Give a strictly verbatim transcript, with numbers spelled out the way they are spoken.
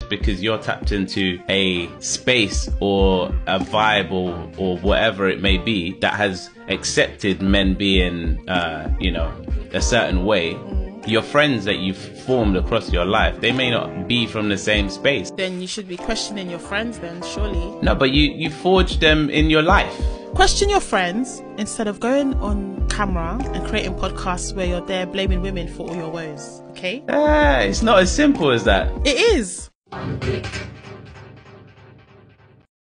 just because you're tapped into a space or a vibe or, or whatever it may be that has accepted men being, uh, you know, a certain way, your friends that you've formed across your life, they may not be from the same space. Then you should be questioning your friends then, surely. No, but you, you forged them in your life. Question your friends instead of going on camera and creating podcasts where you're there blaming women for all your woes, okay? Ah, it's not as simple as that. It is.